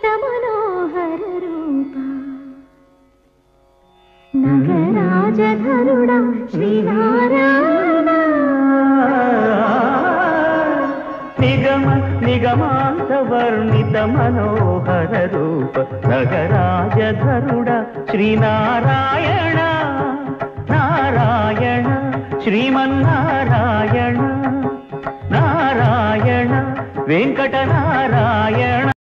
मनोहर रूप नगराजधरुडा श्रीनारायण निगम निगमांत वर्णित मनोहर रूप नगराजधरुडा श्रीनारायण नारायण श्रीमन्नारायण नारायण वेंकट नारायण।